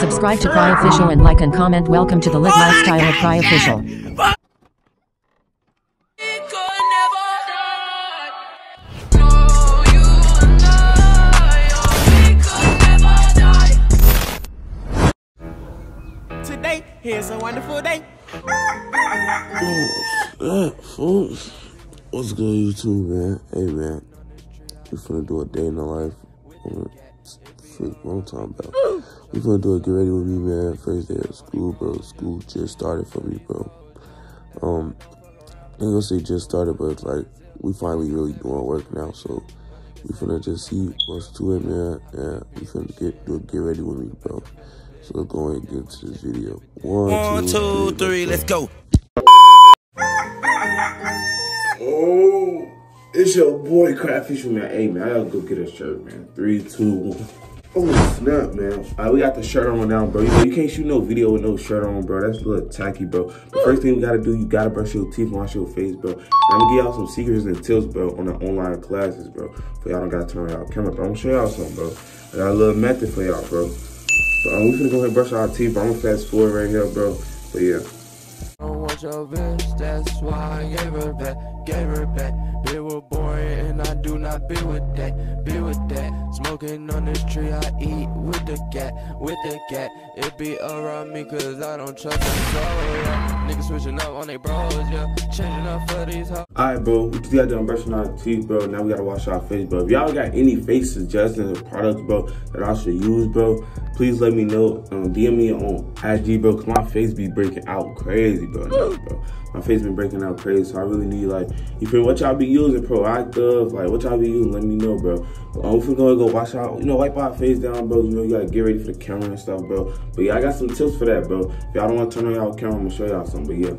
Subscribe to Cry Official and like and comment. Welcome to the lit lifestyle of Cry Official. Today, here's a wonderful day. Folks. What's good, YouTube, man? Hey, man. We finna do a day in the life. Long time back. We finna do a get ready with me, man. First day of school, bro. School just started for me, bro. I ain't gonna say just started, but it's like we finally really doing work now. So we finna just see what's to it, man. And we finna do a get ready with me, bro. So let's go ahead and get into this video. One, two, three, let's go. Oh, it's your boy Cry Official, man. Hey, man, I gotta go get a shirt, man. 3, 2, 1. Oh, snap, man. All right, we got the shirt on now, bro. You can't shoot no video with no shirt on, bro. That's a little tacky, bro. The first thing we gotta do, you gotta brush your teeth and wash your face, bro. And I'm gonna give y'all some secrets and tips, bro, on the online classes, bro. For y'all don't gotta turn y'all camera, bro. I'm gonna show y'all something, bro. I got a little method for y'all, bro. So we finna go ahead and brush our teeth, bro. I'm gonna fast forward right here, bro. But yeah. I don't want your bitch, that's why I gave her back. They were boring and I do not be with that. Smoking on this tree, I eat with the cat. It be around me cause I don't trust them, so yeah. Niggas switching up on they bros, yeah. Changing up for these hoes. Alright, bro, we just got done brushing our teeth, bro. Now we gotta wash our face, bro. If y'all got any face suggestions or products, bro, that I should use, bro, please let me know. DM me on IG, bro, cause my face be breaking out crazy, bro. My face been breaking out crazy, so I really need, like, you feel what y'all be using, Proactive, like, what y'all be using, let me know, bro. We're gonna go wash out, wipe our face down, bro. You gotta get ready for the camera and stuff, bro. But yeah, I got some tips for that, bro. If y'all don't wanna turn on y'all camera, I'm gonna show y'all something, but yeah.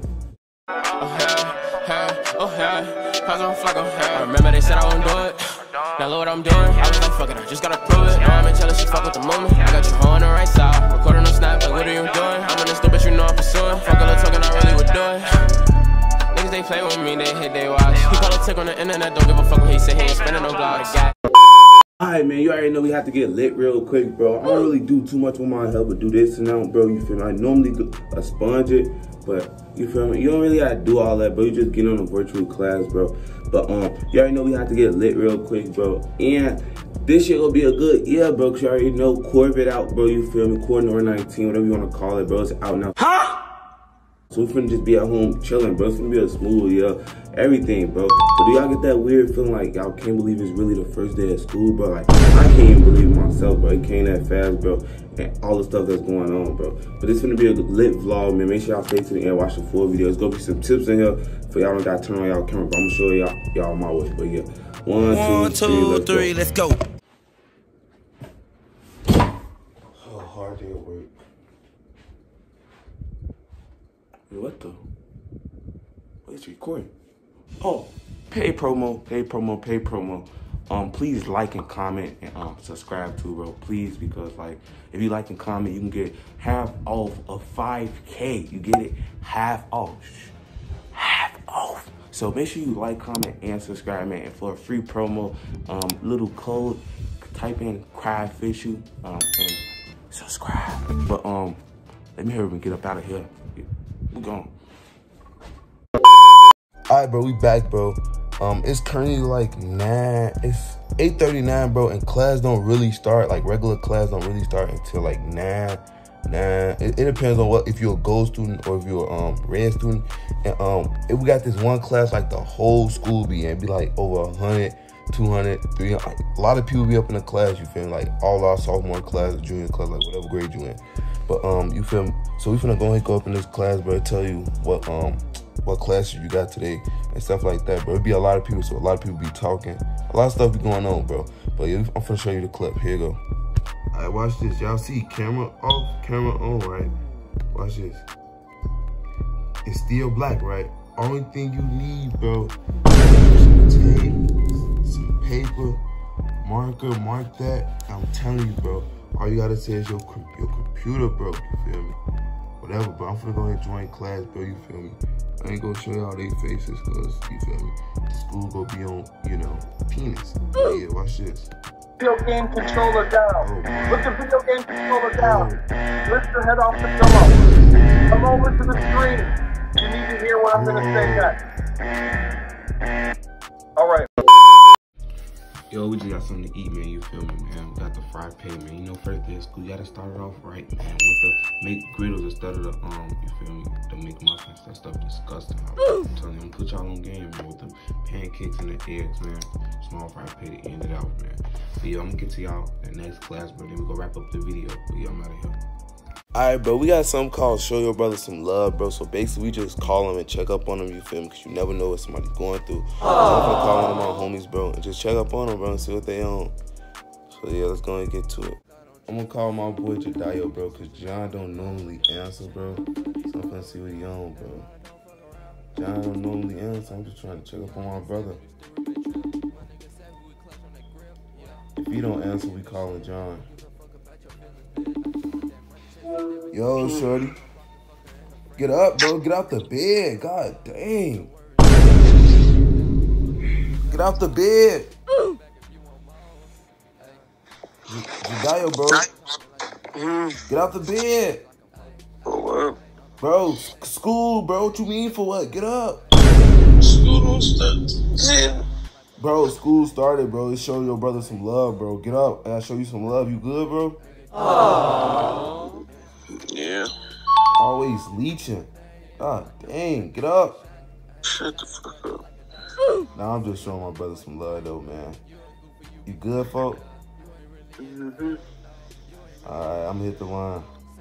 I remember they said I wouldn't do it. Now look what I'm doing. I was like, fuck it, I just gotta prove it. Now I'm in jealous, she fuck with the moment. I got your hoe on the right side. Recording no snap, like, what are you doing? I'm in this stupid, you know I'm pursuing. Fuck all the talking, I really would do it. Niggas, they play with me, they hit, they watch. He call a tick on the internet, don't give a fuck what he say. He ain't spinning no blogs. Alright, man, you already know we have to get lit real quick, bro. I don't really do too much with my hair, but do this and that, bro. You feel me? I normally sponge it, but you feel me? You don't really gotta do all that, bro. You just get on a virtual class, bro. But you already know we have to get lit real quick, bro. And this shit gonna be a good year, bro. Cause you already know Corvette out, bro. You feel me? Corvette 19, whatever you wanna call it, bro. It's out now. Huh? So we finna just be at home chilling, bro. It's gonna be a smooth year, everything, bro. But do y'all get that weird feeling like y'all can't believe it's really the first day of school, bro? Like, I can't even believe it myself, bro. It came that fast, bro. And all the stuff that's going on, bro. But this finna be a lit vlog, man. Make sure y'all stay to the end, watch the full video. There's gonna be some tips in here for y'all don't gotta turn on y'all camera, but I'm gonna show y'all my way. But yeah, one, two, three, let's go. Oh, hard day at work. What the? It's recording. Oh, paid promo. Please like and comment and subscribe to, bro. Please, because like if you like and comment, you can get half off of 5K. You get it? Half off. So make sure you like, comment, and subscribe, man. And for a free promo, little code, type in Cry Official and subscribe. But let me hurry up and get up out of here. We're gone. Alright, bro, we back, bro. It's currently like it's 8:39, bro, and class don't really start, like regular class don't really start until like 9. It depends on if you're a gold student or if you're a red student. And if we got this one class, like the whole school be in, it'd be like over 100, 200, 300. Like, a lot of people be up in the class, you feel me? Like all our sophomore class, junior class, like whatever grade you in. But you feel me? So we finna go ahead and go up in this class, bro, tell you what classes you got today and stuff like that, bro. It'd be a lot of people, so a lot of people be talking. A lot of stuff be going on, bro. But yeah, I'm finna show you the clip. Here you go. Alright, watch this. Y'all see camera off, camera on, right? Watch this. It's still black, right? Only thing you need, bro, is some tape, some paper, marker, mark that. I'm telling you, bro. All you gotta say is your computer, bro. You feel me? Whatever, bro. I'm finna go ahead and join class, bro. You feel me? I ain't gonna show y'all their faces, cause you feel me? The school gonna be on, penis. But yeah, watch this. video game controller down. Put the video game controller down. Lift your head off the pillow. Come over to the screen. You need to hear what I'm going to say next. All right. Yo, we just got something to eat, man. You feel me, man? We got the fried pay, man. You know, first day of school, you gotta start it off right, man. With the make griddles instead of the you feel me, the make muffins. That stuff disgusting. I'm telling you, I'm gonna put y'all on game, man. With the pancakes and the eggs, man. Small fried pay to end it out, man. But yo, I'm gonna get to y'all in the next class, but then we gonna wrap up the video. But yo, I'm out of here. Alright, bro, we got something called Show Your Brother Some Love, bro. So basically, we just call them and check up on them, you feel me? Because you never know what somebody's going through. So I'm gonna call one of my homies, bro, and just check up on them, bro, and see what they on. So yeah, let's go and get to it. I'm gonna call my boy Jadayo, bro, because John don't normally answer, bro. So I'm gonna see what he on, bro. John don't normally answer. I'm just trying to check up on my brother. If he don't answer, we calling John. Yo, shorty. Get up, bro. Get out the bed. God dang. Get out the bed. Jadayo, bro. Get out the bed. Bro, school, bro. What you mean for what? Get up. School don't start. Bro, school started, bro. Let's show your brother some love, bro. Get up. I gotta show you some love. You good, bro? Yeah. Always leeching. God dang. Get up. Shut the fuck up. Nah, I'm just showing my brother some love, though, man. You good, folk? Mm-hmm. Alright, I'm gonna hit the line.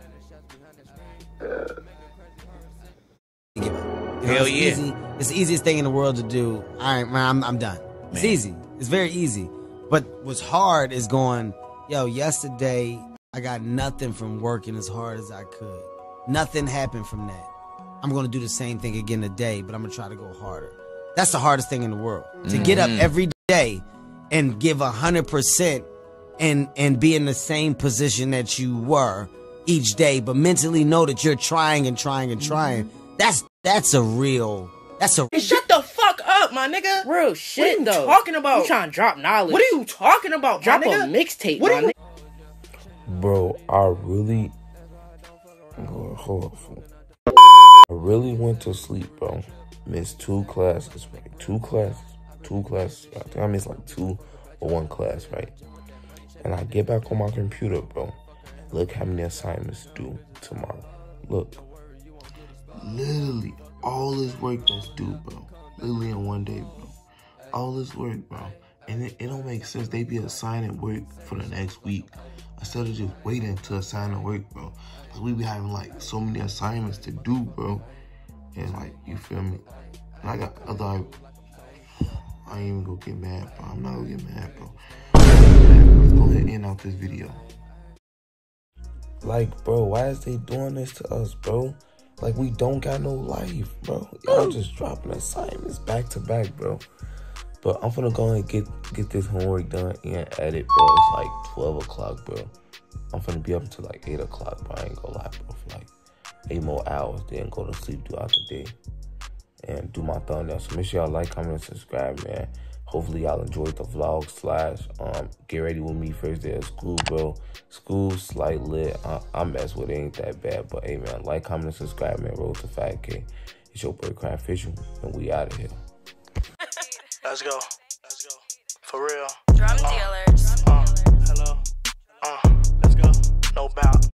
Hell yeah. Easy. It's the easiest thing in the world to do. All right, man, I'm done. It's easy. It's very easy. But what's hard is going, yo, yesterday I got nothing from working as hard as I could. Nothing happened from that. I'm going to do the same thing again today, but I'm going to try to go harder. That's the hardest thing in the world. To get up every day and give 100% and be in the same position that you were each day, but mentally know that you're trying and trying and trying. That's a real. Shut the fuck up, my nigga. Real shit, what are you talking about? You trying to drop knowledge. What are you talking about, drop a mixtape, my nigga? Bro, I really went to sleep, bro. Missed 2 classes, right? 2 classes. I think I missed like 2 or 1 class, right? And I get back on my computer, bro. Look how many assignments due tomorrow. Look. Literally, all this work that's due, bro. Literally in one day, bro. All this work, bro. And it don't make sense. They be assigning work for the next week instead of just waiting to assign the work, bro. Because we be having, like, so many assignments to do, bro. And, like, you feel me? And I got other... I ain't even gonna get mad, bro. I'm not gonna get mad, bro. Let's go ahead and end out this video. Like, bro, why is they doing this to us, bro? Like, we don't got no life, bro. Y'all just dropping assignments back to back, bro. But I'm finna go ahead and get this homework done and edit, bro. It's like 12 o'clock, bro. I'm finna be up until like 8 o'clock, bro. I ain't gonna lie, bro. For like 8 more hours, then go to sleep throughout the day. And do my thumbnail. So make sure y'all like, comment, and subscribe, man. Hopefully y'all enjoyed the vlog / get ready with me first day of school, bro. School slight lit. I mess with it, ain't that bad. But hey, man, like, comment, and subscribe, man. Road to 5K. It's your boy Cry Official, and we out of here. Let's go. For real. Drum dealers. Hello. Let's go. No bout.